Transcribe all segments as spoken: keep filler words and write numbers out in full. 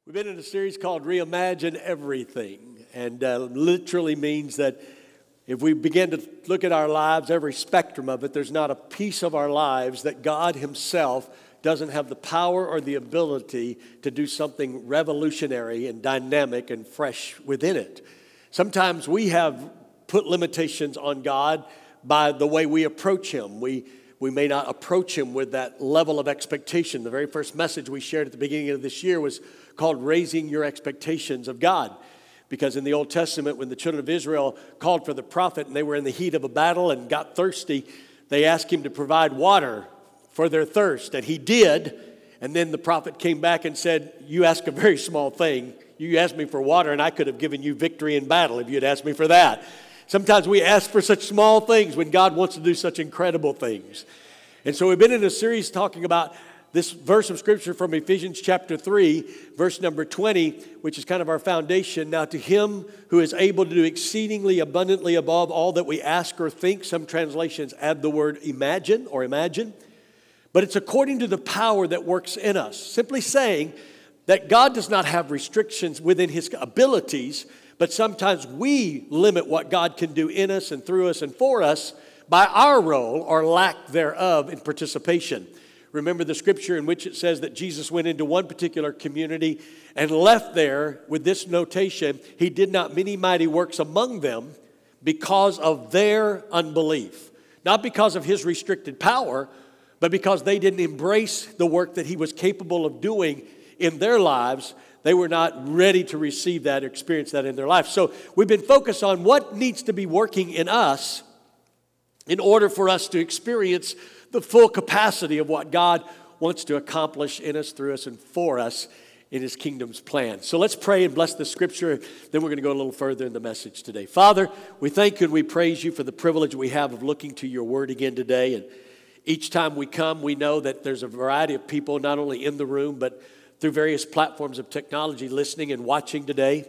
We've been in a series called Reimagine Everything, and uh, literally means that if we begin to look at our lives, every spectrum of it, there's not a piece of our lives that God himself doesn't have the power or the ability to do something revolutionary and dynamic and fresh within it. Sometimes we have put limitations on God by the way we approach him. We We may not approach him with that level of expectation. The very first message we shared at the beginning of this year was called Raising Your Expectations of God. Because in the Old Testament, when the children of Israel called for the prophet and they were in the heat of a battle and got thirsty, they asked him to provide water for their thirst. And he did. And then the prophet came back and said, you ask a very small thing. You asked me for water and I could have given you victory in battle if you had asked me for that. Sometimes we ask for such small things when God wants to do such incredible things. And so we've been in a series talking about this verse of Scripture from Ephesians chapter three, verse number twenty, which is kind of our foundation. Now to him who is able to do exceedingly abundantly above all that we ask or think, some translations add the word imagine or imagine, but it's according to the power that works in us. Simply saying that God does not have restrictions within his abilities, but sometimes we limit what God can do in us and through us and for us by our role or lack thereof in participation. Remember the scripture in which it says that Jesus went into one particular community and left there with this notation, he did not many mighty works among them because of their unbelief. Not because of his restricted power, but because they didn't embrace the work that he was capable of doing in their lives. They were not ready to receive that, experience that in their life. So we've been focused on what needs to be working in us in order for us to experience the full capacity of what God wants to accomplish in us, through us, and for us in his kingdom's plan. So let's pray and bless the scripture. Then we're going to go a little further in the message today. Father, we thank you and we praise you for the privilege we have of looking to your word again today. And each time we come, we know that there's a variety of people, not only in the room, but through various platforms of technology, listening and watching today.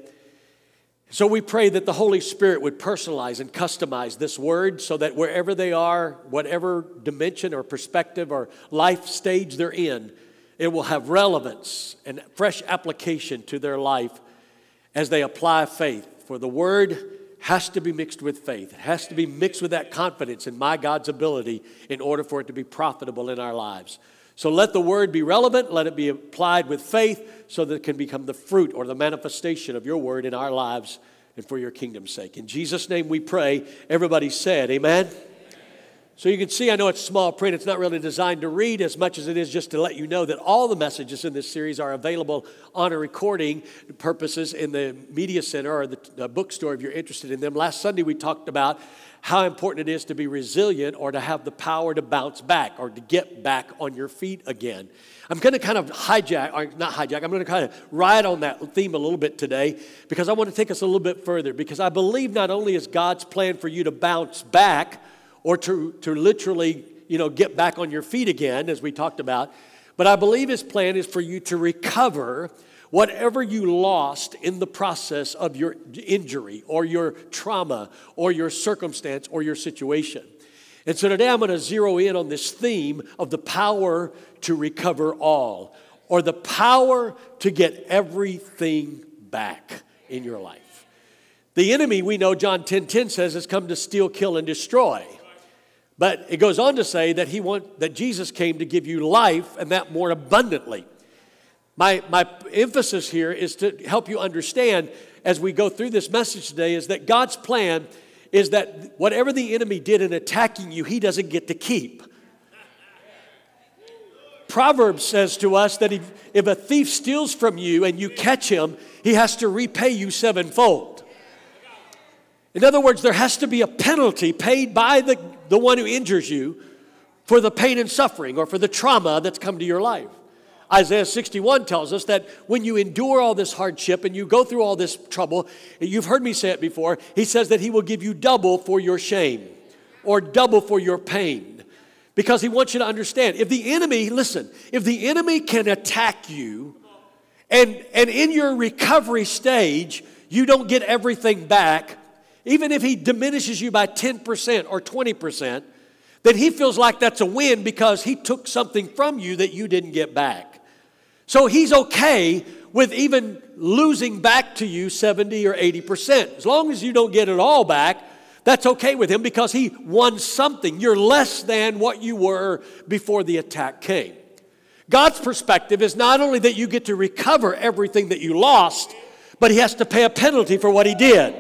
So we pray that the Holy Spirit would personalize and customize this word so that wherever they are, whatever dimension or perspective or life stage they're in, it will have relevance and fresh application to their life as they apply faith. For the word has to be mixed with faith. It has to be mixed with that confidence in my God's ability in order for it to be profitable in our lives. So let the word be relevant, let it be applied with faith so that it can become the fruit or the manifestation of your word in our lives and for your kingdom's sake. In Jesus' name we pray. Everybody said, amen? Amen. So you can see, I know it's small print. It's not really designed to read as much as it is just to let you know that all the messages in this series are available on a recording purposes in the media center or the, the bookstore if you're interested in them. Last Sunday we talked about how important it is to be resilient or to have the power to bounce back or to get back on your feet again. I'm going to kind of hijack, or not hijack, I'm going to kind of ride on that theme a little bit today because I want to take us a little bit further, because I believe not only is God's plan for you to bounce back or to, to literally, you know, get back on your feet again, as we talked about, but I believe his plan is for you to recover whatever you lost in the process of your injury or your trauma or your circumstance or your situation. And so today I'm going to zero in on this theme of the power to recover all, or the power to get everything back in your life. The enemy, we know John ten ten says, has come to steal, kill, and destroy. But it goes on to say that he want, that Jesus came to give you life, and that more abundantly. My, my emphasis here is to help you understand as we go through this message today is that God's plan is that whatever the enemy did in attacking you, he doesn't get to keep. Proverbs says to us that if, if a thief steals from you and you catch him, he has to repay you sevenfold. In other words, there has to be a penalty paid by the, the one who injures you for the pain and suffering or for the trauma that's come to your life. Isaiah sixty-one tells us that when you endure all this hardship and you go through all this trouble, you've heard me say it before, he says that he will give you double for your shame or double for your pain. Because he wants you to understand, if the enemy, listen, if the enemy can attack you and, and in your recovery stage, you don't get everything back, even if he diminishes you by ten percent or twenty percent, then he feels like that's a win because he took something from you that you didn't get back. So he's okay with even losing back to you seventy or eighty percent. As long as you don't get it all back, that's okay with him because he won something. You're less than what you were before the attack came. God's perspective is not only that you get to recover everything that you lost, but he has to pay a penalty for what he did.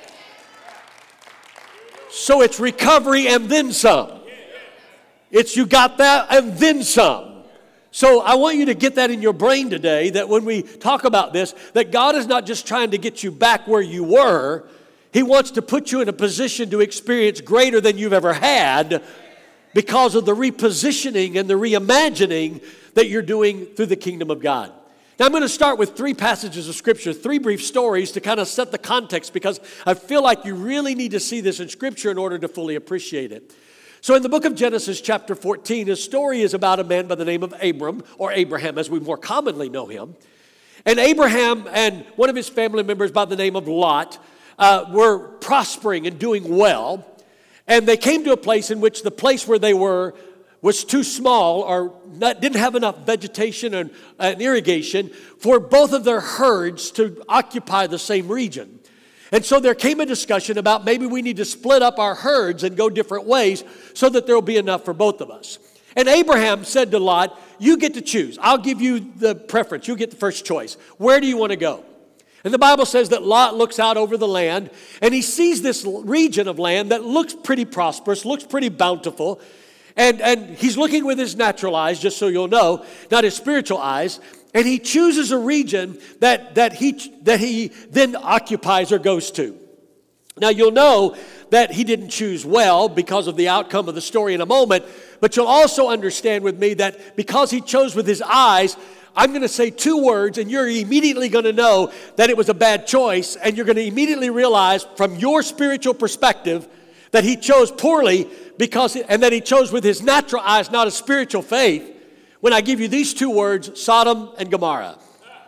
So it's recovery and then some. It's you got that and then some. So I want you to get that in your brain today, that when we talk about this, that God is not just trying to get you back where you were. He wants to put you in a position to experience greater than you've ever had because of the repositioning and the reimagining that you're doing through the kingdom of God. Now I'm going to start with three passages of Scripture, three brief stories to kind of set the context because I feel like you really need to see this in Scripture in order to fully appreciate it. So in the book of Genesis chapter fourteen, a story is about a man by the name of Abram, or Abraham as we more commonly know him. And Abraham and one of his family members by the name of Lot uh, were prospering and doing well. And they came to a place in which the place where they were was too small or not, didn't have enough vegetation and, and irrigation for both of their herds to occupy the same region. And so there came a discussion about maybe we need to split up our herds and go different ways so that there will be enough for both of us. And Abraham said to Lot, you get to choose. I'll give you the preference. You get the first choice. Where do you want to go? And the Bible says that Lot looks out over the land and he sees this region of land that looks pretty prosperous, looks pretty bountiful. And, and he's looking with his natural eyes, just so you'll know, not his spiritual eyes. And he chooses a region that, that, he, that he then occupies or goes to. Now, you'll know that he didn't choose well because of the outcome of the story in a moment. But you'll also understand with me that because he chose with his eyes, I'm going to say two words, and you're immediately going to know that it was a bad choice. And you're going to immediately realize from your spiritual perspective that he chose poorly because, and that he chose with his natural eyes, not a spiritual faith. When I give you these two words, Sodom and Gomorrah.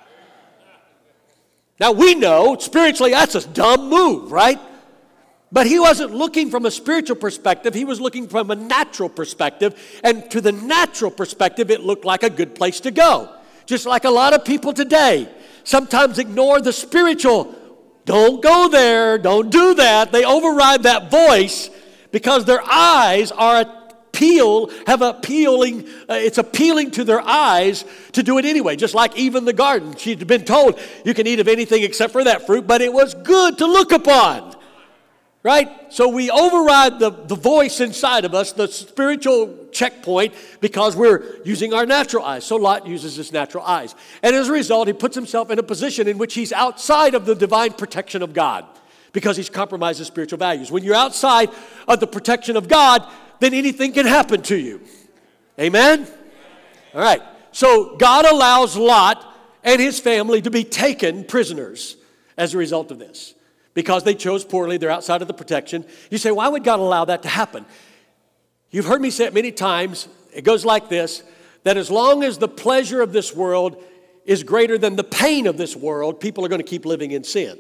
Now we know spiritually that's a dumb move, right? But he wasn't looking from a spiritual perspective. He was looking from a natural perspective. And to the natural perspective, it looked like a good place to go. Just like a lot of people today sometimes ignore the spiritual. Don't go there. Don't do that. They override that voice because their eyes are appeal, have appealing, uh, it's appealing to their eyes to do it anyway. Just like Eve in the garden. She'd been told, you can eat of anything except for that fruit, but it was good to look upon. Right? So we override the, the voice inside of us, the spiritual checkpoint, because we're using our natural eyes. So Lot uses his natural eyes. And as a result, he puts himself in a position in which he's outside of the divine protection of God because he's compromised his spiritual values. When you're outside of the protection of God, then anything can happen to you. Amen? All right. So God allows Lot and his family to be taken prisoners as a result of this. Because they chose poorly, they're outside of the protection. You say, why would God allow that to happen? You've heard me say it many times. It goes like this, that as long as the pleasure of this world is greater than the pain of this world, people are going to keep living in sin.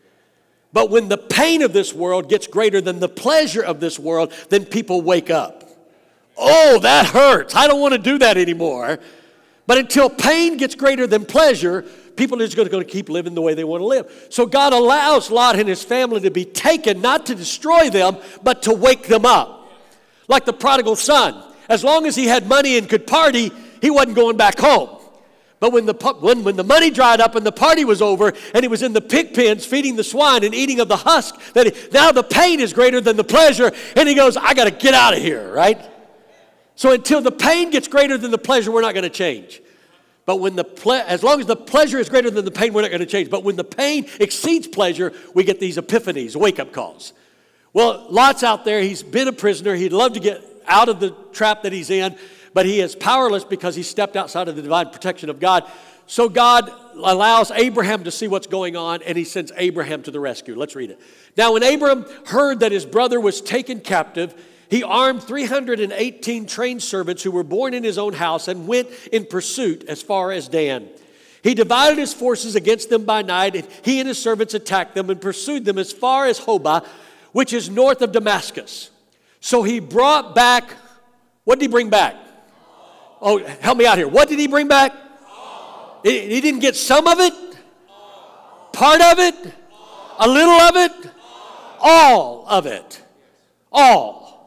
But when the pain of this world gets greater than the pleasure of this world, then people wake up. Oh, that hurts. I don't want to do that anymore. But until pain gets greater than pleasure, people are just going to keep living the way they want to live. So God allows Lot and his family to be taken, not to destroy them, but to wake them up. Like the prodigal son. As long as he had money and could party, he wasn't going back home. But when the, when, when the money dried up and the party was over and he was in the pig pens feeding the swine and eating of the husk, that he, now the pain is greater than the pleasure, and he goes, I got to get out of here, right? So until the pain gets greater than the pleasure, we're not going to change. But when the ple- as long as the pleasure is greater than the pain, we're not going to change. But when the pain exceeds pleasure, we get these epiphanies, wake-up calls. Well, Lot's out there. He's been a prisoner. He'd love to get out of the trap that he's in, but he is powerless because he stepped outside of the divine protection of God. So God allows Abraham to see what's going on, and he sends Abraham to the rescue. Let's read it. Now, when Abram heard that his brother was taken captive, he armed three hundred eighteen trained servants who were born in his own house and went in pursuit as far as Dan. He divided his forces against them by night, and he and his servants attacked them and pursued them as far as Hobah, which is north of Damascus. So he brought back, what did he bring back? Oh, help me out here. What did he bring back? He he didn't get some of it, part of it, a little of it, all of it. All.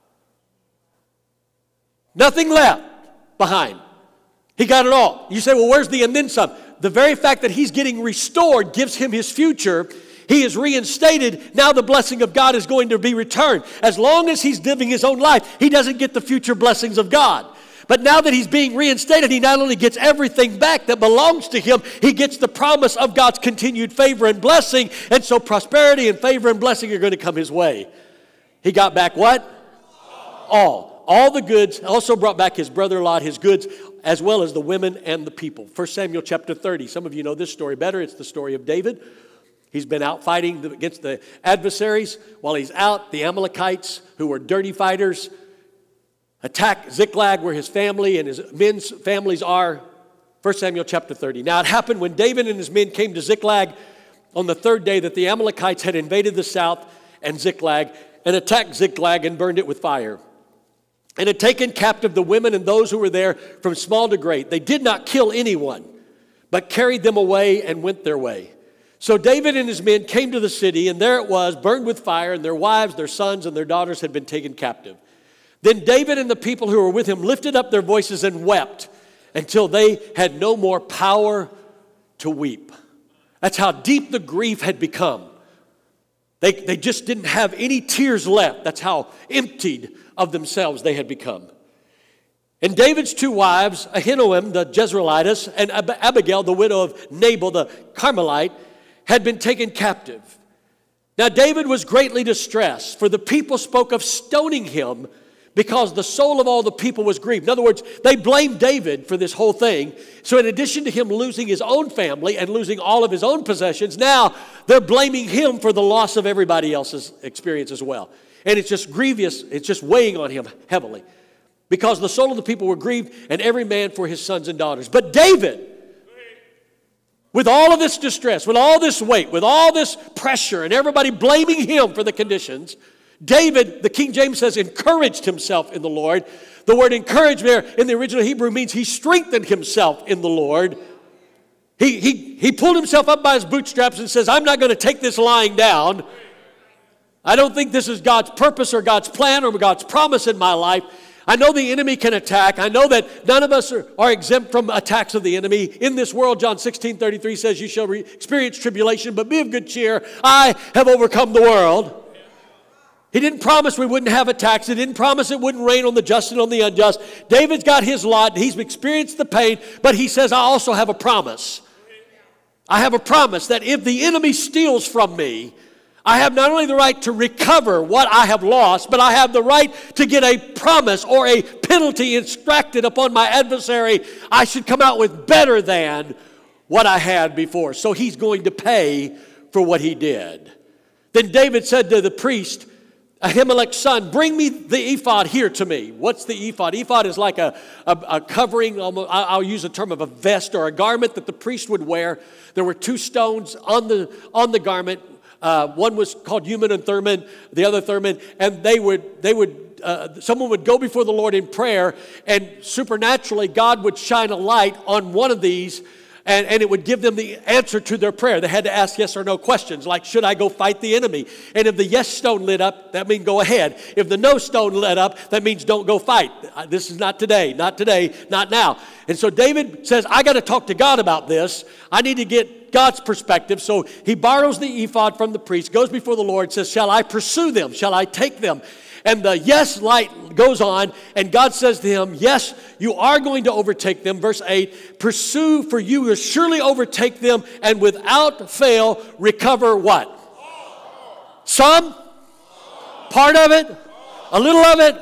Nothing left behind. He got it all. You say, well, where's the and then some? The very fact that he's getting restored gives him his future. He is reinstated. Now the blessing of God is going to be returned. As long as he's living his own life, he doesn't get the future blessings of God. But now that he's being reinstated, he not only gets everything back that belongs to him, he gets the promise of God's continued favor and blessing. And so prosperity and favor and blessing are going to come his way. He got back what? All. All the goods. Also brought back his brother Lot, his goods, as well as the women and the people. First Samuel chapter thirty. Some of you know this story better. It's the story of David. He's been out fighting against the adversaries. While he's out, the Amalekites, who were dirty fighters, attack Ziklag, where his family and his men's families are. First Samuel chapter thirty. Now it happened when David and his men came to Ziklag on the third day that the Amalekites had invaded the south and Ziklag and attacked Ziklag and burned it with fire, and had taken captive the women and those who were there from small to great. They did not kill anyone, but carried them away and went their way. So David and his men came to the city, and there it was, burned with fire, and their wives, their sons, and their daughters had been taken captive. Then David and the people who were with him lifted up their voices and wept until they had no more power to weep. That's how deep the grief had become. They, they just didn't have any tears left. That's how emptied of themselves they had become. And David's two wives, Ahinoam the Jezreelitess and Ab- Abigail the widow of Nabal the Carmelite, had been taken captive. Now David was greatly distressed, for the people spoke of stoning him because the soul of all the people was grieved. In other words, they blamed David for this whole thing. So in addition to him losing his own family and losing all of his own possessions, now they're blaming him for the loss of everybody else's experience as well. And it's just grievous. It's just weighing on him heavily, because the soul of the people were grieved, and every man for his sons and daughters. But David, with all of this distress, with all this weight, with all this pressure, and everybody blaming him for the conditions, David, the King James says, encouraged himself in the Lord. The word encourage there in the original Hebrew means he strengthened himself in the Lord. He, he, he pulled himself up by his bootstraps and says, I'm not going to take this lying down. I don't think this is God's purpose or God's plan or God's promise in my life. I know the enemy can attack. I know that none of us are, are exempt from attacks of the enemy. In this world, John sixteen thirty-three says, you shall re- experience tribulation, but be of good cheer. I have overcome the world. He didn't promise we wouldn't have attacks. He didn't promise it wouldn't rain on the just and on the unjust. David's got his lot. He's experienced the pain, but he says, I also have a promise. I have a promise that if the enemy steals from me, I have not only the right to recover what I have lost, but I have the right to get a promise or a penalty extracted upon my adversary. I should come out with better than what I had before. So he's going to pay for what he did. Then David said to the priest, Ahimelech's son, bring me the ephod here to me. What's the ephod? Ephod is like a, a, a covering, I'll use a term of a vest or a garment that the priest would wear. There were two stones on the, on the garment. Uh, one was called Urim and Thummim, the other Thummim, and they would, they would, uh, someone would go before the Lord in prayer, and supernaturally God would shine a light on one of these, and, and it would give them the answer to their prayer. They had to ask yes or no questions, like, should I go fight the enemy? And if the yes stone lit up, that means go ahead. If the no stone lit up, that means don't go fight. This is not today, not today, not now. And so David says, I got to talk to God about this. I need to get God's perspective. So he borrows the ephod from the priest, goes before the Lord, says, shall I pursue them? Shall I take them? And the yes light goes on, and God says to him, yes, you are going to overtake them. Verse eight, pursue, for you will surely overtake them, and without fail recover what? Some? Part of it? A little of it?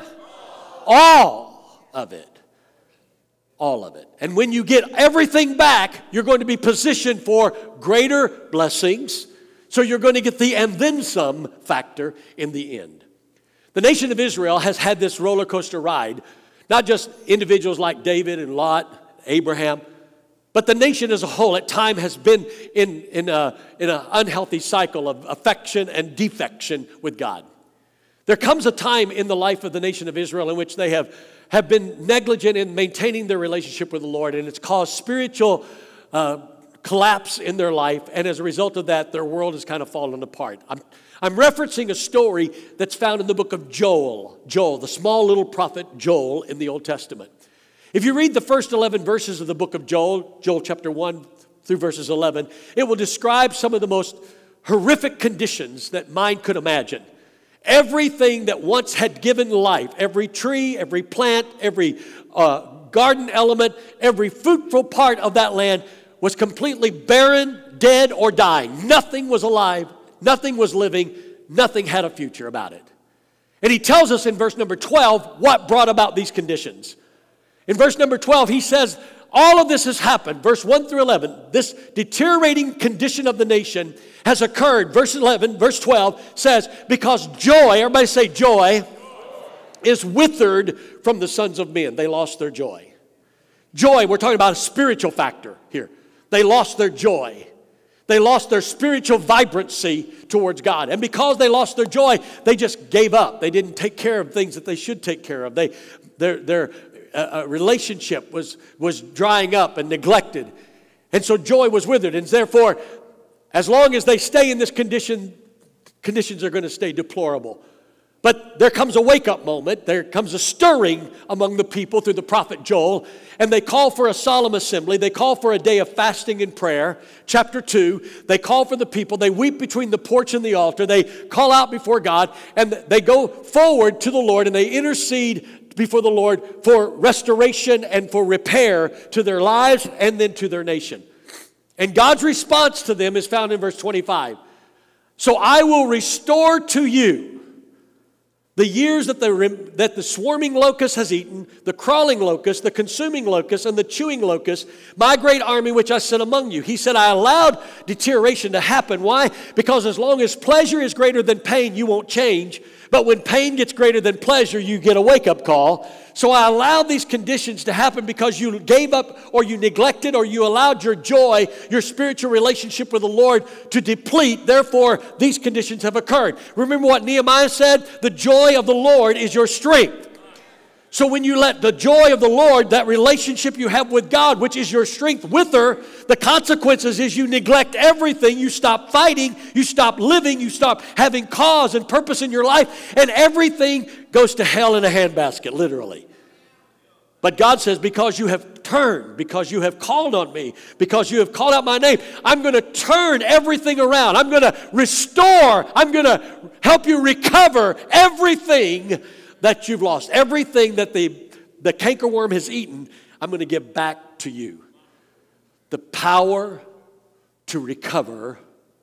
All of it. All of it. And when you get everything back, you're going to be positioned for greater blessings. So you're going to get the and then some factor in the end. The nation of Israel has had this roller coaster ride, not just individuals like David and Lot, Abraham, but the nation as a whole at time has been in, in a, in an unhealthy cycle of affection and defection with God. There comes a time in the life of the nation of Israel in which they have, have been negligent in maintaining their relationship with the Lord, and it's caused spiritual uh, collapse in their life, and as a result of that, their world has kind of fallen apart. I'm, I'm referencing a story that's found in the book of Joel. Joel, the small little prophet Joel in the Old Testament. If you read the first eleven verses of the book of Joel, Joel chapter one through verses eleven, it will describe some of the most horrific conditions that mind could imagine. Everything that once had given life, every tree, every plant, every uh, garden element, every fruitful part of that land was completely barren, dead, or dying. Nothing was alive. Nothing was living. Nothing had a future about it. And he tells us in verse number twelve what brought about these conditions. In verse number twelve, he says, all of this has happened. Verse one through eleven, this deteriorating condition of the nation has occurred. Verse eleven, verse twelve says, because joy, everybody say joy, is withered from the sons of men. They lost their joy. Joy, we're talking about a spiritual factor here. They lost their joy. They lost their spiritual vibrancy towards God. And because they lost their joy, they just gave up. They didn't take care of things that they should take care of. They, their, their uh, relationship was, was drying up and neglected. And so joy was withered. And therefore, as long as they stay in this condition, conditions are going to stay deplorable. But there comes a wake-up moment. There comes a stirring among the people through the prophet Joel. And they call for a solemn assembly. They call for a day of fasting and prayer. Chapter two, they call for the people. They weep between the porch and the altar. They call out before God. And they go forward to the Lord and they intercede before the Lord for restoration and for repair to their lives and then to their nation. And God's response to them is found in verse twenty-five. So I will restore to you the years that the, that the swarming locust has eaten, the crawling locust, the consuming locust, and the chewing locust, my great army which I sent among you. He said, I allowed deterioration to happen. Why? Because as long as pleasure is greater than pain, you won't change. But when pain gets greater than pleasure, you get a wake-up call. So I allowed these conditions to happen because you gave up or you neglected or you allowed your joy, your spiritual relationship with the Lord to deplete. Therefore, these conditions have occurred. Remember what Nehemiah said? The joy of the Lord is your strength. So when you let the joy of the Lord, that relationship you have with God, which is your strength, wither, the consequences is you neglect everything. You stop fighting. You stop living. You stop having cause and purpose in your life. And everything goes to hell in a handbasket, literally. But God says, because you have turned, because you have called on me, because you have called out my name, I'm going to turn everything around. I'm going to restore. I'm going to help you recover everything that you've lost. Everything that the, the cankerworm has eaten, I'm going to give back to you. The power to recover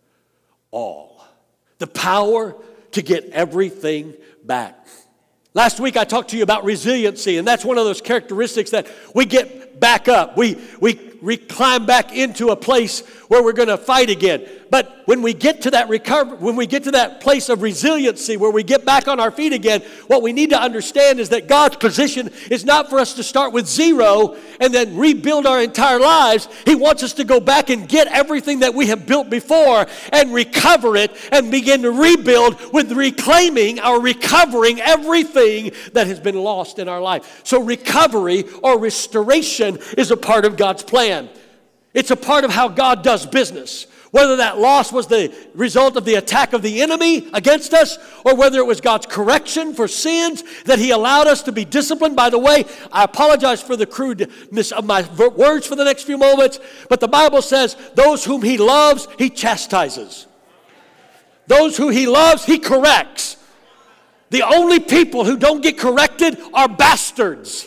all. The power to get everything back. Last week I talked to you about resiliency, and that's one of those characteristics that we get back up. We, we, we climb back into a place where we're going to fight again. But when we get to that recover, when we get to that place of resiliency, where we get back on our feet again, what we need to understand is that God's position is not for us to start with zero and then rebuild our entire lives. He wants us to go back and get everything that we have built before and recover it and begin to rebuild with reclaiming or recovering everything that has been lost in our life. So recovery or restoration is a part of God's plan. It's a part of how God does business. Whether that loss was the result of the attack of the enemy against us, or whether it was God's correction for sins that He allowed us to be disciplined. By the way, I apologize for the crudeness of my words for the next few moments, but the Bible says, those whom He loves, He chastises. Those who He loves, He corrects. The only people who don't get corrected are bastards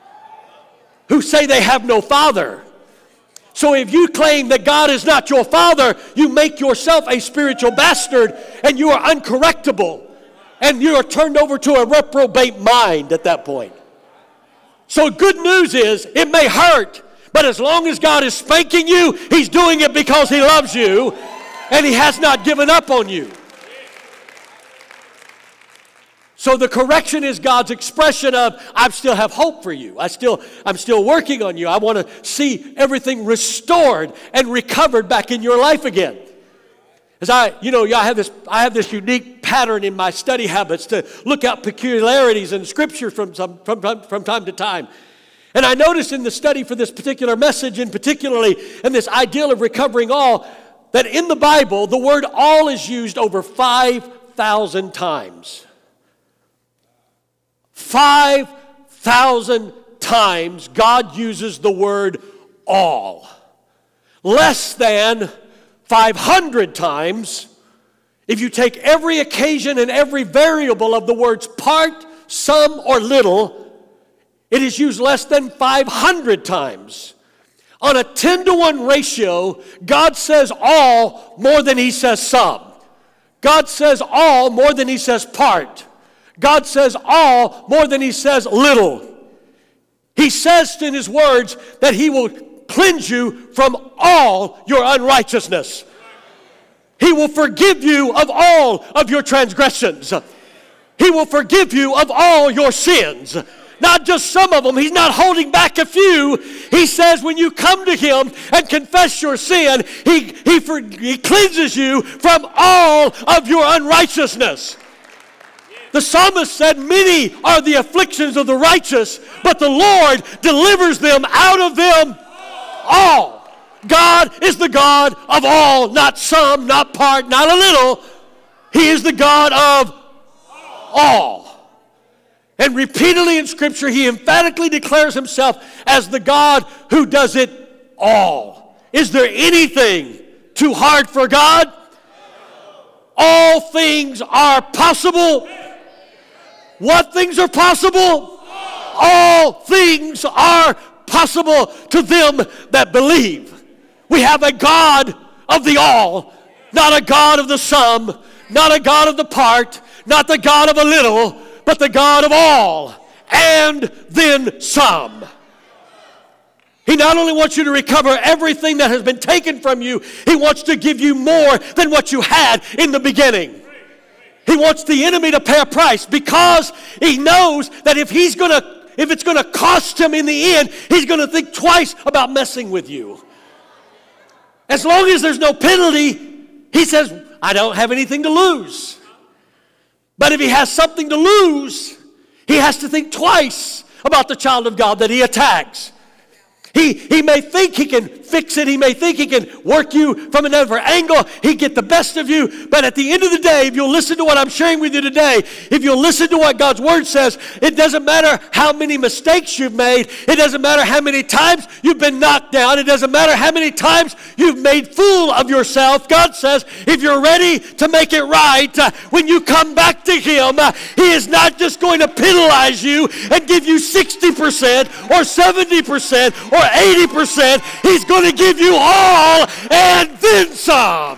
who say they have no father. So if you claim that God is not your father, you make yourself a spiritual bastard, and you are uncorrectable, and you are turned over to a reprobate mind at that point. So good news is, it may hurt, but as long as God is spanking you, He's doing it because He loves you, and He has not given up on you. So the correction is God's expression of, I still have hope for you. I still, I'm still working on you. I want to see everything restored and recovered back in your life again. As I, you know, I have this, I have this unique pattern in my study habits to look out peculiarities in Scripture from, some, from, from time to time. And I noticed in the study for this particular message, and particularly in this ideal of recovering all, that in the Bible, the word all is used over five thousand times. five thousand times God uses the word all. Less than five hundred times, if you take every occasion and every variable of the words part, some, or little, it is used less than five hundred times. On a ten to one ratio, God says all more than he says some. God says all more than he says part. God says all more than he says little. He says in his words that he will cleanse you from all your unrighteousness. He will forgive you of all of your transgressions. He will forgive you of all your sins. Not just some of them. He's not holding back a few. He says when you come to him and confess your sin, he, he, for, he cleanses you from all of your unrighteousness. The psalmist said, many are the afflictions of the righteous, but the Lord delivers them out of them all. God is the God of all, not some, not part, not a little. He is the God of all. And repeatedly in Scripture, he emphatically declares himself as the God who does it all. Is there anything too hard for God? All things are possible. What things are possible? All things are possible to them that believe. We have a God of the all, not a God of the sum, not a God of the part, not the God of a little, but the God of all, and then some. He not only wants you to recover everything that has been taken from you, he wants to give you more than what you had in the beginning. He wants the enemy to pay a price because he knows that if he's going to, if it's going to cost him in the end, he's going to think twice about messing with you. As long as there's no penalty, he says, I don't have anything to lose. But if he has something to lose, he has to think twice about the child of God that he attacks. He, he may think he can fix it. He may think he can work you from another angle. He get the best of you. But at the end of the day, if you'll listen to what I'm sharing with you today, if you'll listen to what God's Word says, it doesn't matter how many mistakes you've made. It doesn't matter how many times you've been knocked down. It doesn't matter how many times you've made fool of yourself. God says, if you're ready to make it right, uh, when you come back to Him, uh, He is not just going to penalize you and give you sixty percent or seventy percent or eighty percent. He's going to give you all and then some.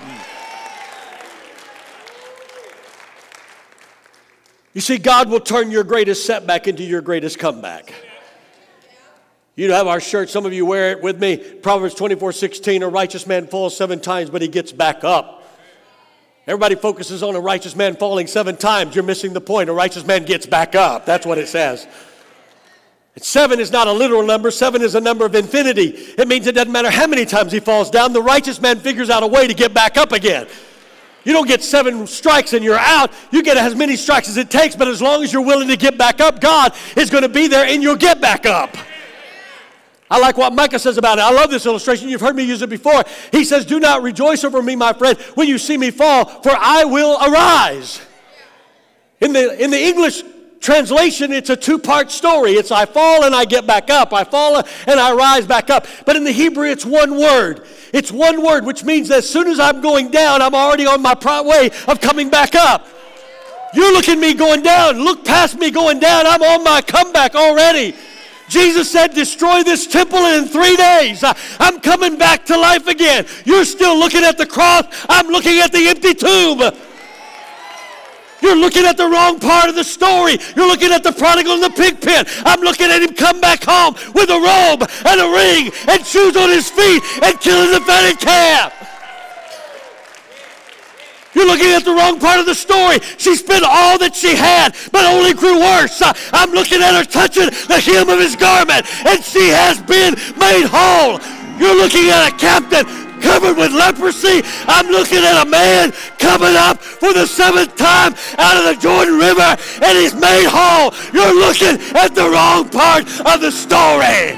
You see, God will turn your greatest setback into your greatest comeback. You have our shirt. Some of you wear it with me. Proverbs twenty-four sixteen, a righteous man falls seven times, but he gets back up. Everybody focuses on a righteous man falling seven times. You're missing the point. A righteous man gets back up. That's what it says. Seven is not a literal number. Seven is a number of infinity. It means it doesn't matter how many times he falls down. The righteous man figures out a way to get back up again. You don't get seven strikes and you're out. You get as many strikes as it takes, but as long as you're willing to get back up, God is going to be there and you'll get back up. I like what Micah says about it. I love this illustration. You've heard me use it before. He says, do not rejoice over me, my friend, when you see me fall, for I will arise. In the, in the English translation, it's a two-part story. It's I fall and I get back up. I fall and I rise back up. But in the Hebrew, it's one word. It's one word, which means that as soon as I'm going down, I'm already on my way of coming back up. You're looking at me going down. Look past me going down. I'm on my comeback already. Jesus said, destroy this temple and in three days, I'm coming back to life again. You're still looking at the cross. I'm looking at the empty tomb. You're looking at the wrong part of the story. You're looking at the prodigal in the pig pen. I'm looking at him come back home with a robe and a ring and shoes on his feet and killing the fatted calf. You're looking at the wrong part of the story. She spent all that she had, but only grew worse. I'm looking at her touching the hem of his garment, and she has been made whole. You're looking at a captain covered with leprosy. I'm looking at a man coming up for the seventh time out of the Jordan River, and he's made whole. You're looking at the wrong part of the story.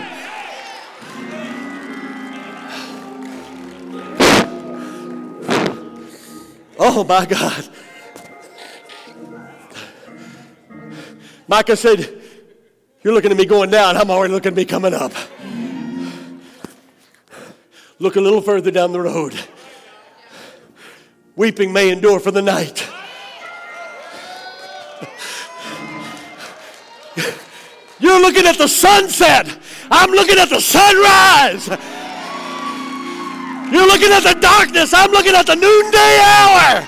Oh my God. Micah said, you're looking at me going down. I'm already looking at me coming up. Look a little further down the road. Weeping may endure for the night. You're looking at the sunset. I'm looking at the sunrise. You're looking at the darkness. I'm looking at the noonday hour.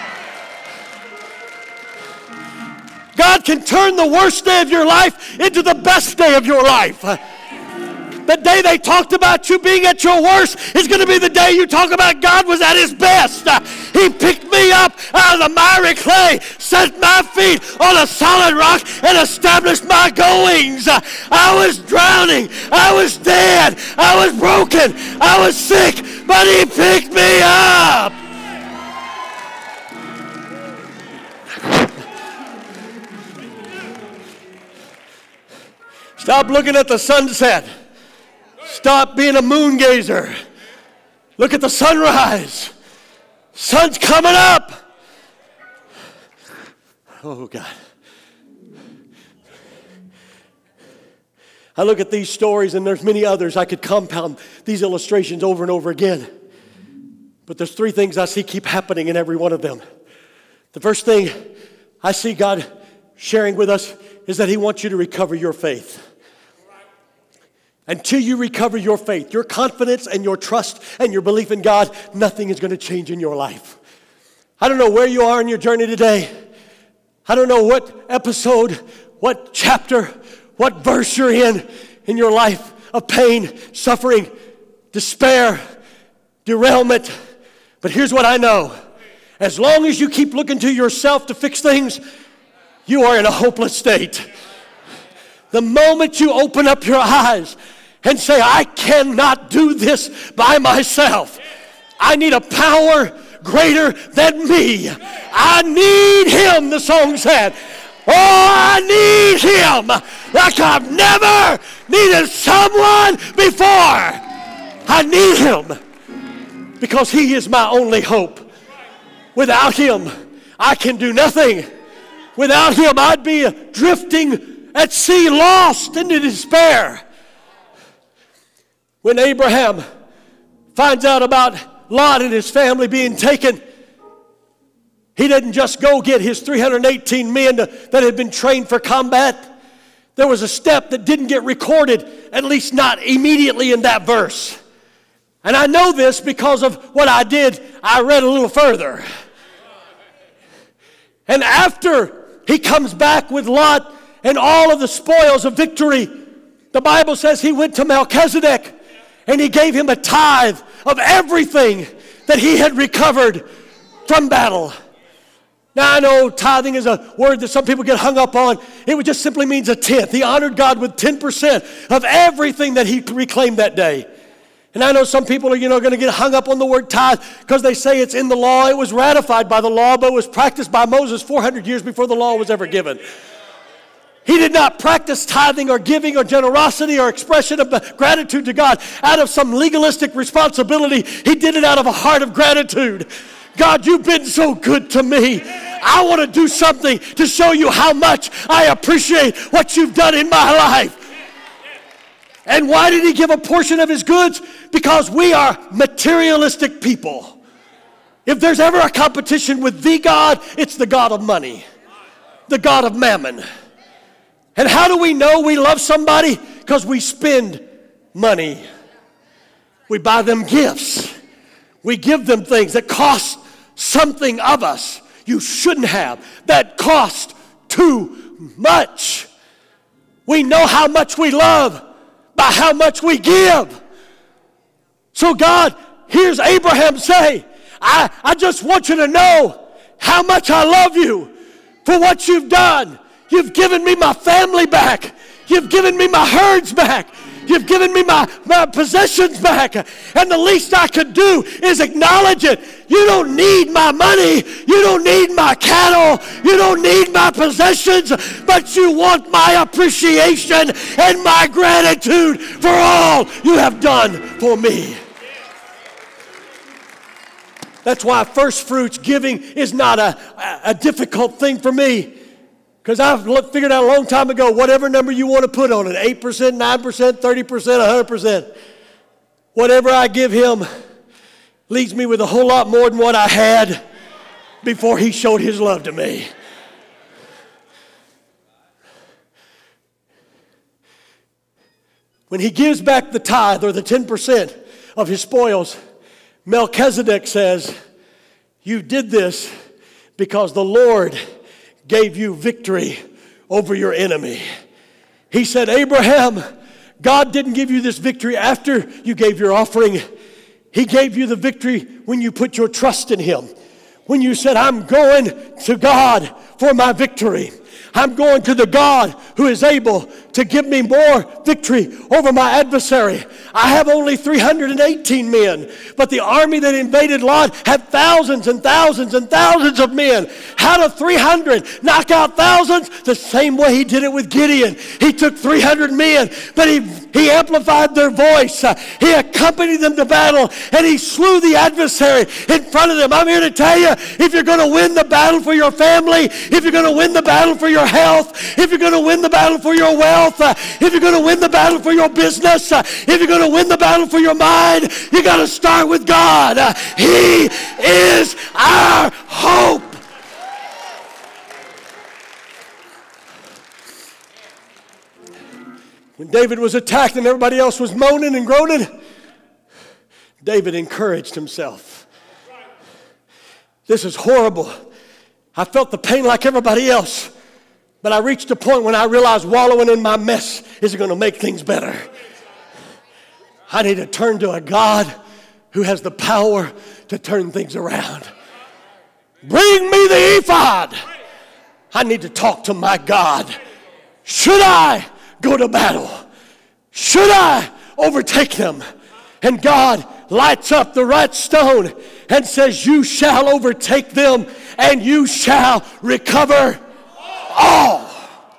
God can turn the worst day of your life into the best day of your life. The day they talked about you being at your worst is going to be the day you talk about God was at his best. He picked me up out of the miry clay, set my feet on a solid rock, and established my goings. I was drowning. I was dead. I was broken. I was sick, but he picked me up. Stop looking at the sunset. Stop being a moon gazer. Look at the sunrise. Sun's coming up. Oh, God. I look at these stories, and there's many others. I could compound these illustrations over and over again. But there's three things I see keep happening in every one of them. The first thing I see God sharing with us is that he wants you to recover your faith. Until you recover your faith, your confidence and your trust and your belief in God, nothing is going to change in your life. I don't know where you are in your journey today. I don't know what episode, what chapter, what verse you're in in your life of pain, suffering, despair, derailment. But here's what I know. As long as you keep looking to yourself to fix things, you are in a hopeless state. The moment you open up your eyes and say, I cannot do this by myself. I need a power greater than me. I need him, the song said. Oh, I need him like I've never needed someone before. I need him because he is my only hope. Without him, I can do nothing. Without him, I'd be drifting at sea, lost into despair. When Abraham finds out about Lot and his family being taken, he didn't just go get his three hundred eighteen men to, that had been trained for combat. There was a step that didn't get recorded, at least not immediately in that verse. And I know this because of what I did. I read a little further. And after he comes back with Lot and all of the spoils of victory, the Bible says he went to Melchizedek and he gave him a tithe of everything that he had recovered from battle. Now, I know tithing is a word that some people get hung up on. It just simply means a tenth. He honored God with ten percent of everything that he reclaimed that day. And I know some people are, you know, going to get hung up on the word tithe because they say it's in the law. It was ratified by the law, but it was practiced by Moses four hundred years before the law was ever given. He did not practice tithing or giving or generosity or expression of gratitude to God out of some legalistic responsibility. He did it out of a heart of gratitude. God, you've been so good to me. I want to do something to show you how much I appreciate what you've done in my life. And why did he give a portion of his goods? Because we are materialistic people. If there's ever a competition with the God, it's the God of money, the God of mammon. And how do we know we love somebody? Because we spend money. We buy them gifts. We give them things that cost something of us you shouldn't have, that cost too much. We know how much we love by how much we give. So God hears Abraham say, I, I just want you to know how much I love you for what you've done. You've given me my family back. You've given me my herds back. You've given me my, my possessions back. And the least I could do is acknowledge it. You don't need my money. You don't need my cattle. You don't need my possessions. But you want my appreciation and my gratitude for all you have done for me. That's why first fruits giving is not a, a, a difficult thing for me. Because I've looked, figured out a long time ago, whatever number you want to put on it, eight percent, nine percent, thirty percent, one hundred percent. Whatever I give him leaves me with a whole lot more than what I had before he showed his love to me. When he gives back the tithe or the ten percent of his spoils, Melchizedek says, you did this because the Lord gave you victory over your enemy. He said, Abraham, God didn't give you this victory after you gave your offering. He gave you the victory when you put your trust in him. When you said, I'm going to God for my victory. I'm going to the God who is able to give me more victory over my adversary. I have only three hundred eighteen men, but the army that invaded Lot had thousands and thousands and thousands of men. How do three hundred knock out thousands? The same way he did it with Gideon. He took three hundred men, but he, he amplified their voice. Uh, he accompanied them to battle, and he slew the adversary in front of them. I'm here to tell you, if you're going to win the battle for your family, if you're going to win the battle for your health, if you're going to win the battle for your wealth, uh, if you're going to win the battle for your business, uh, if you're going to win the battle for your mind, you got to start with God. Uh, he is our hope. When David was attacked and everybody else was moaning and groaning, David encouraged himself. This is horrible. I felt the pain like everybody else. But I reached a point when I realized wallowing in my mess isn't going to make things better. I need to turn to a God who has the power to turn things around. Bring me the ephod. I need to talk to my God. Should I go to battle? Should I overtake them? And God lights up the right stone and says, you shall overtake them and you shall recover all.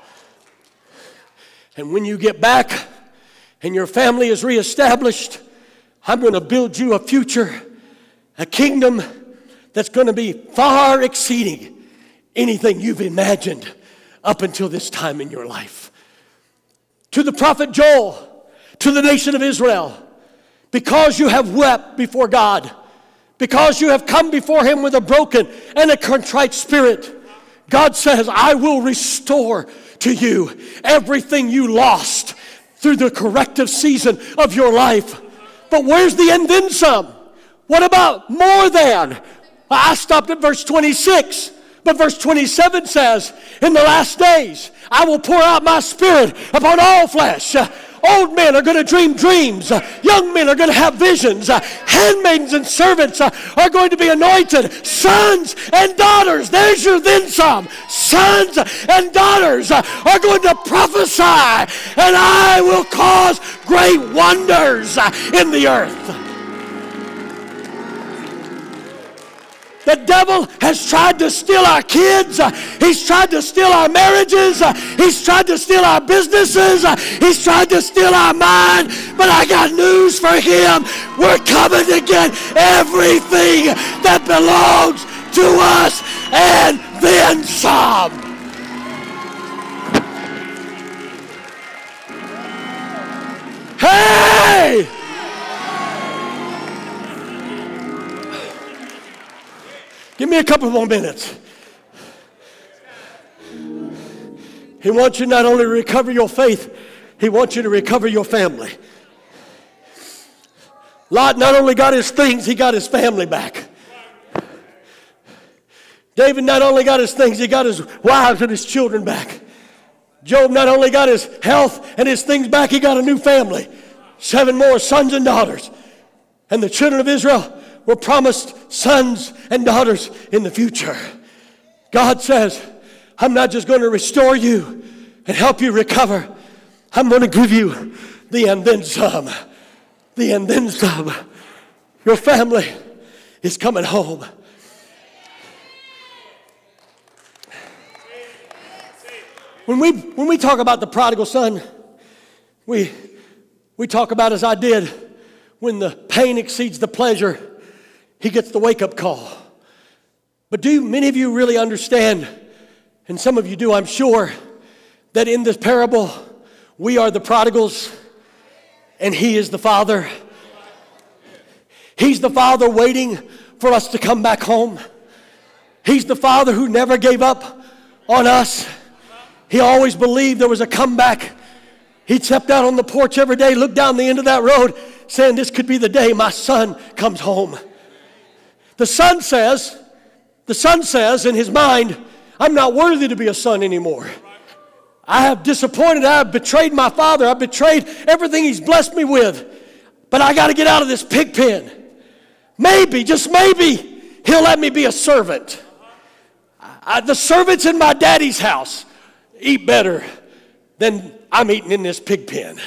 And when you get back and your family is reestablished, I'm going to build you a future, a kingdom that's going to be far exceeding anything you've imagined up until this time in your life. To the prophet Joel, to the nation of Israel, because you have wept before God, because you have come before him with a broken and a contrite spirit, God says, I will restore to you everything you lost through the corrective season of your life. But where's the and then some? What about more than? I stopped at verse twenty-six. But verse twenty-seven says, in the last days, I will pour out my spirit upon all flesh. Uh, old men are going to dream dreams. Uh, young men are going to have visions. Uh, handmaidens and servants uh, are going to be anointed. Sons and daughters, there's your then some. Sons and daughters uh, are going to prophesy. And I will cause great wonders uh, in the earth. The devil has tried to steal our kids. Uh, he's tried to steal our marriages. Uh, he's tried to steal our businesses. Uh, he's tried to steal our mind. But I got news for him. We're coming to get everything that belongs to us and then some. Hey! Give me a couple more minutes. He wants you not only to recover your faith, he wants you to recover your family. Lot not only got his things, he got his family back. David not only got his things, he got his wives and his children back. Job not only got his health and his things back, he got a new family. Seven more sons and daughters. And the children of Israel were promised sons and daughters in the future. God says, I'm not just going to restore you and help you recover. I'm going to give you the and then some. The and then some. Your family is coming home. When we, when we talk about the prodigal son, we, we talk about, as I did, when the pain exceeds the pleasure, he gets the wake-up call. But do many of you really understand, and some of you do, I'm sure, that in this parable, we are the prodigals, and he is the father. He's the father waiting for us to come back home. He's the father who never gave up on us. He always believed there was a comeback. He'd stepped out on the porch every day, looked down the end of that road, saying, this could be the day my son comes home. The son says, the son says in his mind, I'm not worthy to be a son anymore. I have disappointed, I have betrayed my father, I've betrayed everything he's blessed me with. But I got to get out of this pig pen. Maybe, just maybe, he'll let me be a servant. I, the servants in my daddy's house eat better than I'm eating in this pig pen.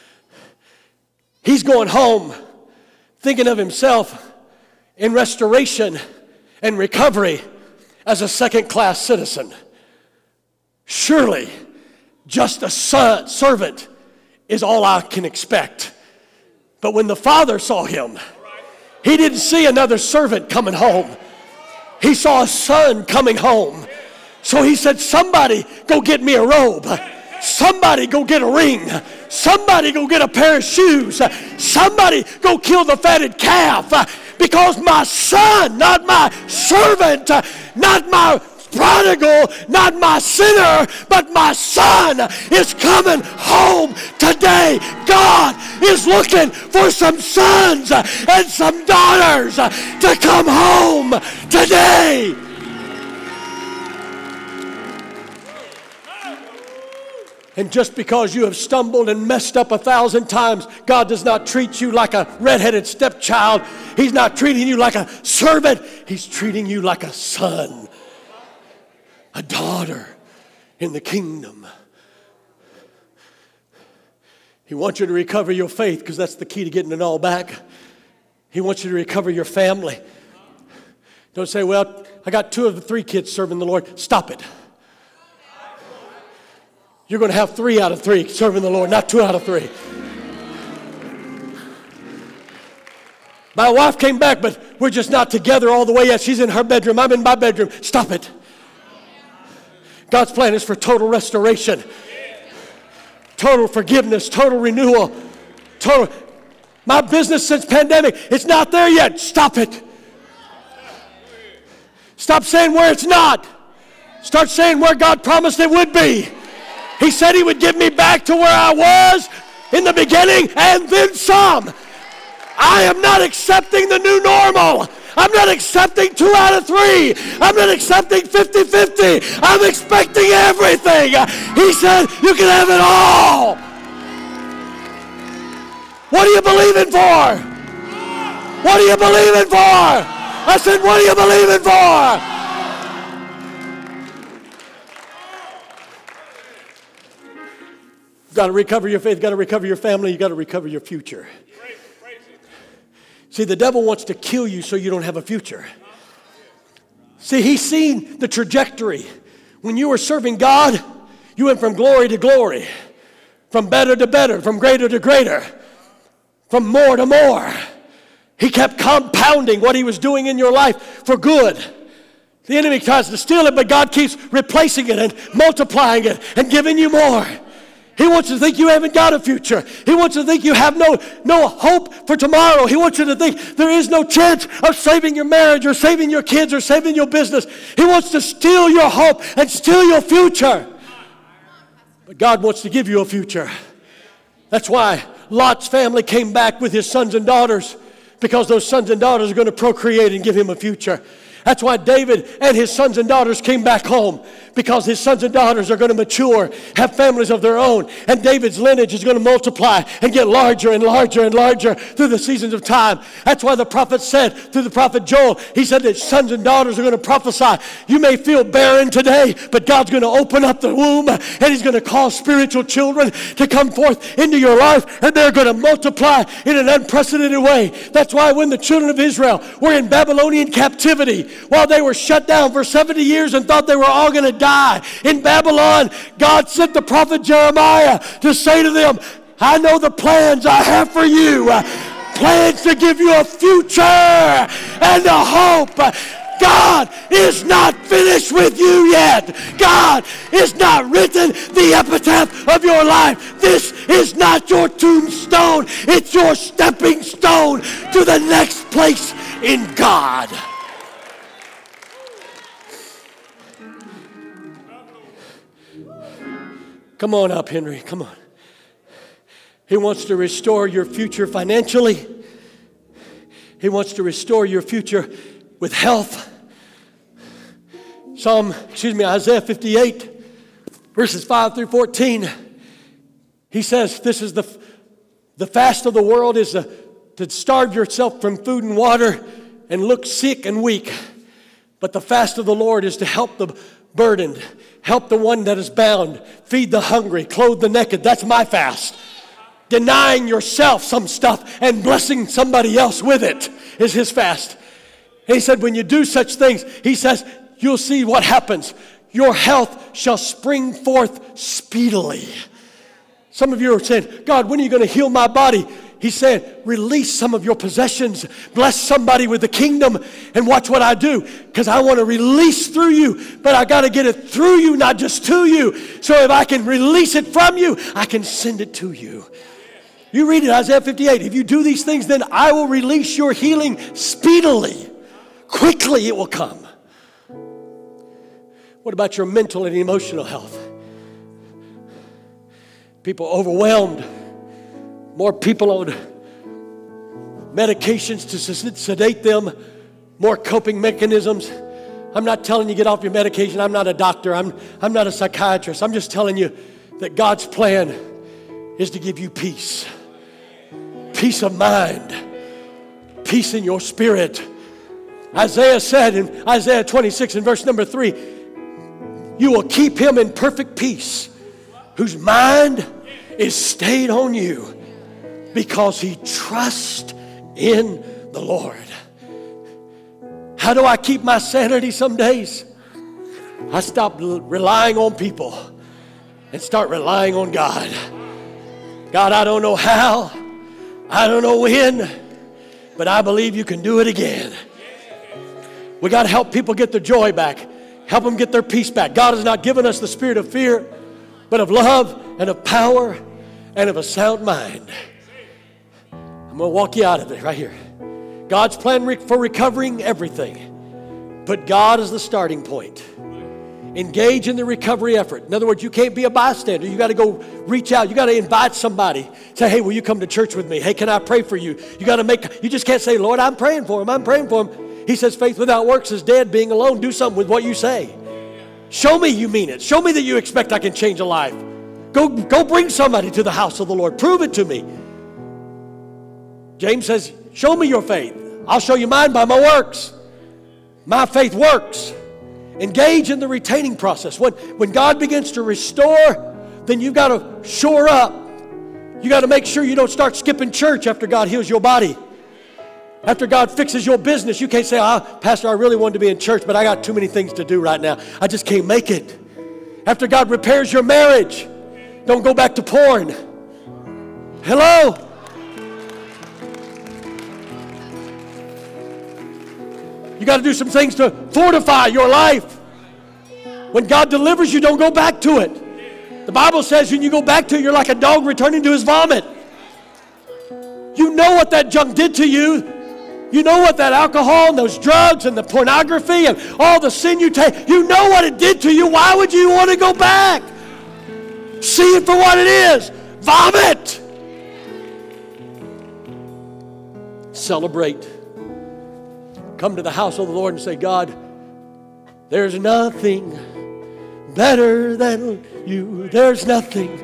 He's going home thinking of himself in restoration and recovery as a second-class citizen. Surely, just a son, servant is all I can expect. But when the father saw him, he didn't see another servant coming home. He saw a son coming home. So he said, somebody go get me a robe. Somebody go get a ring. Somebody go get a pair of shoes. Somebody go kill the fatted calf. Because my son, not my servant, not my prodigal, not my sinner, but my son is coming home today. God is looking for some sons and some daughters to come home today. And just because you have stumbled and messed up a thousand times, God does not treat you like a redheaded stepchild. He's not treating you like a servant. He's treating you like a son, a daughter in the kingdom. He wants you to recover your faith, because that's the key to getting it all back. He wants you to recover your family. Don't say, well, I got two of the three kids serving the Lord. Stop it. You're going to have three out of three serving the Lord, not two out of three. My wife came back, but we're just not together all the way yet. She's in her bedroom. I'm in my bedroom. Stop it. God's plan is for total restoration, total forgiveness, total renewal, total. My business since pandemic, it's not there yet. Stop it. Stop saying where it's not. Start saying where God promised it would be. He said he would give me back to where I was in the beginning and then some. I am not accepting the new normal. I'm not accepting two out of three. I'm not accepting fifty-fifty. I'm expecting everything. He said you can have it all. What are you believing for? What are you believing for? I said, what are you believing for? You've got to recover your faith. You've got to recover your family. You've got to recover your future. See, the devil wants to kill you so you don't have a future. See, he's seen the trajectory. When you were serving God, you went from glory to glory, from better to better, from greater to greater, from more to more. He kept compounding what he was doing in your life for good. The enemy tries to steal it, but God keeps replacing it and multiplying it and giving you more. He wants you to think you haven't got a future. He wants you to think you have no, no hope for tomorrow. He wants you to think there is no chance of saving your marriage or saving your kids or saving your business. He wants to steal your hope and steal your future. But God wants to give you a future. That's why Lot's family came back with his sons and daughters, because those sons and daughters are going to procreate and give him a future. That's why David and his sons and daughters came back home, because his sons and daughters are going to mature, have families of their own, and David's lineage is going to multiply and get larger and larger and larger through the seasons of time. That's why the prophet said through the prophet Joel, he said that sons and daughters are going to prophesy. You may feel barren today, but God's going to open up the womb, and he's going to cause spiritual children to come forth into your life, and they're going to multiply in an unprecedented way. That's why when the children of Israel were in Babylonian captivity, while they were shut down for seventy years and thought they were all going to die in Babylon, God sent the prophet Jeremiah to say to them, I know the plans I have for you. Uh, plans to give you a future and a hope. Uh, God is not finished with you yet. God is not written the epitaph of your life. This is not your tombstone. It's your stepping stone to the next place in God. Come on up, Henry. Come on. He wants to restore your future financially. He wants to restore your future with health. Psalm, excuse me, Isaiah fifty-eight, verses five through fourteen. He says, this is the, the fast of the world is a, to starve yourself from food and water and look sick and weak. But the fast of the Lord is to help the burdened, help the one that is bound, feed the hungry, clothe the naked. That's my fast. Denying yourself some stuff and blessing somebody else with it is his fast. And he said, when you do such things, he says, you'll see what happens. Your health shall spring forth speedily. Some of you are saying, God, when are you going to heal my body? He said, release some of your possessions. Bless somebody with the kingdom and watch what I do. Because I want to release through you, but I got to get it through you, not just to you. So if I can release it from you, I can send it to you. You read it, Isaiah fifty-eight. If you do these things, then I will release your healing speedily. Quickly it will come. What about your mental and emotional health? People overwhelmed. More people on medications to sedate them. More coping mechanisms. I'm not telling you get off your medication. I'm not a doctor. I'm, I'm not a psychiatrist. I'm just telling you that God's plan is to give you peace. Peace of mind. Peace in your spirit. Isaiah said in Isaiah twenty-six in verse number three, you will keep him in perfect peace, whose mind is stayed on you, because he trusts in the Lord. How do I keep my sanity some days? I stop relying on people and start relying on God. God, I don't know how, I don't know when, but I believe you can do it again. We got to help people get their joy back. Help them get their peace back. God has not given us the spirit of fear, but of love and of power and of a sound mind. I'm going to walk you out of it right here. God's plan for recovering everything. Put God as the starting point. Engage in the recovery effort. In other words, you can't be a bystander. You got to go reach out. You got to invite somebody. Say, hey, will you come to church with me? Hey, can I pray for you? You got to make, you just can't say, Lord, I'm praying for him. I'm praying for him. He says, faith without works is dead, being alone. Do something with what you say. Show me you mean it. Show me that you expect I can change a life. Go, go bring somebody to the house of the Lord. Prove it to me. James says, show me your faith. I'll show you mine by my works. My faith works. Engage in the retaining process. When, when God begins to restore, then you've got to shore up. You got to make sure you don't start skipping church after God heals your body. After God fixes your business, you can't say, oh, Pastor, I really wanted to be in church, but I got too many things to do right now. I just can't make it. After God repairs your marriage, don't go back to porn. Hello? You got to do some things to fortify your life. When God delivers you, don't go back to it. The Bible says when you go back to it, you're like a dog returning to his vomit. You know what that junk did to you. You know what that alcohol and those drugs and the pornography and all the sin you take, you know what it did to you. Why would you want to go back? See it for what it is. Vomit. Celebrate. come to the house of the Lord and say, God, there's nothing better than you. There's nothing.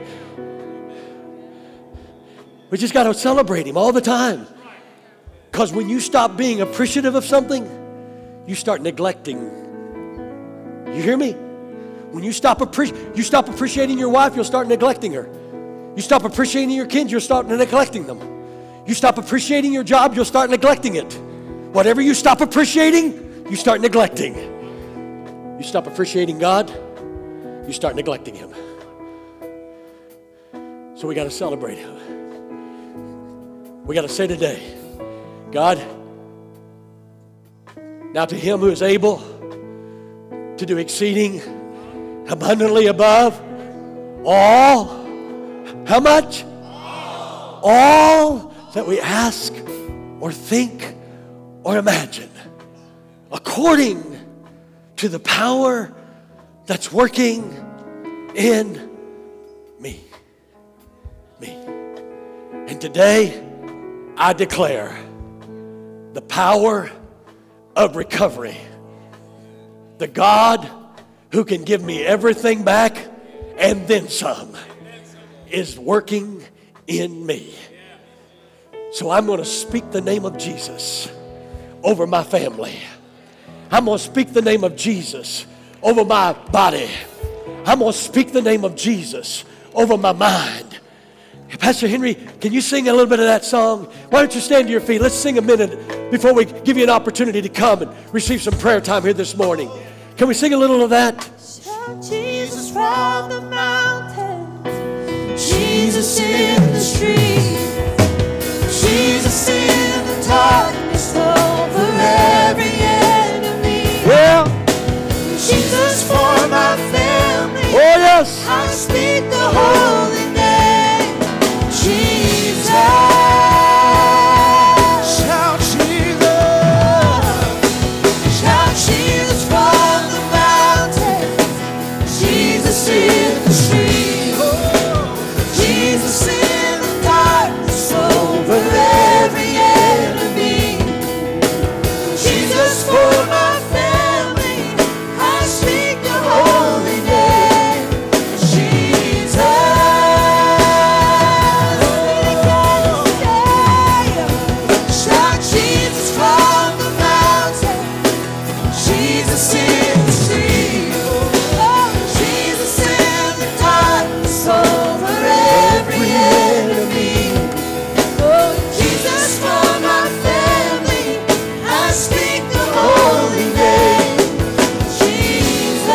We just got to celebrate him all the time. Because when you stop being appreciative of something, you start neglecting. You hear me? When you stop, appreci- you stop appreciating your wife, you'll start neglecting her. You stop appreciating your kids, you'll start neglecting them. You stop appreciating your job, you'll start neglecting it. Whatever you stop appreciating, you start neglecting. You stop appreciating God, you start neglecting him. So we got to celebrate him. We got to say today, God, now to him who is able to do exceeding abundantly above all, how much? All. All that we ask or think or imagine, according to the power that's working in me. Me. And today, I declare the power of recovery. The God who can give me everything back and then some is working in me. So I'm going to speak the name of Jesus over my family. I'm going to speak the name of Jesus over my body. I'm going to speak the name of Jesus over my mind. Pastor Henry, can you sing a little bit of that song? Why don't you stand to your feet? Let's sing a minute before we give you an opportunity to come and receive some prayer time here this morning. Can we sing a little of that? Shout Jesus from the mountains, Jesus in the streets, Jesus in the darkness over every enemy. Yeah. Jesus for my family. Oh yes. I speak the holy name, Jesus. Shout Jesus. Shout Jesus from the mountains, Jesus in the street, Jesus in the darkness over every enemy. Jesus for my family, I speak the holy name, Jesus. Shout Jesus from the mountain, Jesus in the street, Jesus in the darkness over every enemy. Jesus for my family, I speak the holy name, Jesus.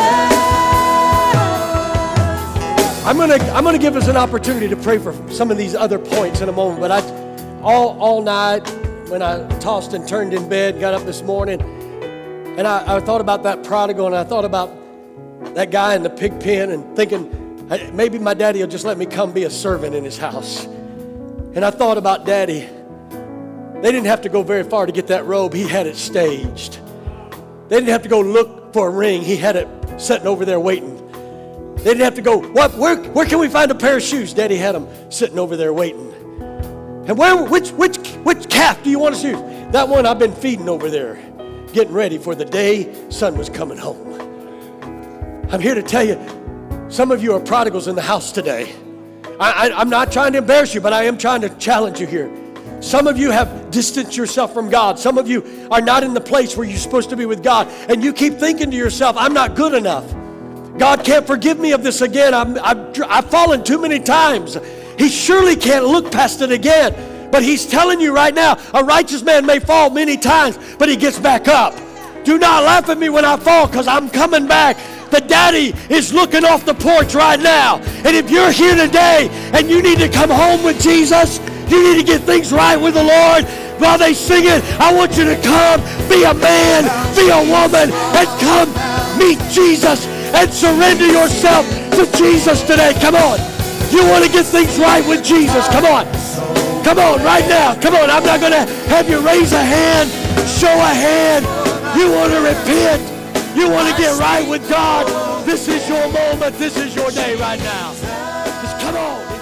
I'm gonna I'm gonna give us an opportunity to pray for some of these other points in a moment. But I all all night when I tossed and turned in bed, got up this morning, and I, I thought about that prodigal, and I thought about that guy in the pig pen, and thinking hey, maybe my daddy will just let me come be a servant in his house. And I thought about Daddy. They didn't have to go very far to get that robe. He had it staged. They didn't have to go look for a ring. He had it sitting over there waiting. They didn't have to go, what, where, where can we find a pair of shoes? Daddy had them sitting over there waiting. And where, which, which, which calf do you want to shoes? That one I've been feeding over there, getting ready for the day son was coming home. I'm here to tell you, some of you are prodigals in the house today. I, I, I'm not trying to embarrass you, but I am trying to challenge you here. Some of you have distanced yourself from God. Some of you are not in the place where you're supposed to be with God. And you keep thinking to yourself, I'm not good enough. God can't forgive me of this again. I'm, I've, I've fallen too many times. He surely can't look past it again. But he's telling you right now, a righteous man may fall many times, but he gets back up. Do not laugh at me when I fall, because I'm coming back. The daddy is looking off the porch right now. And if you're here today and you need to come home with Jesus, you need to get things right with the Lord. While they sing it, I want you to come, be a man, be a woman, and come meet Jesus and surrender yourself to Jesus today. Come on. You want to get things right with Jesus. Come on. Come on right now. Come on. I'm not going to have you raise a hand, show a hand. You want to repent. You want to get right with God. This is your moment. This is your day right now. Just come on.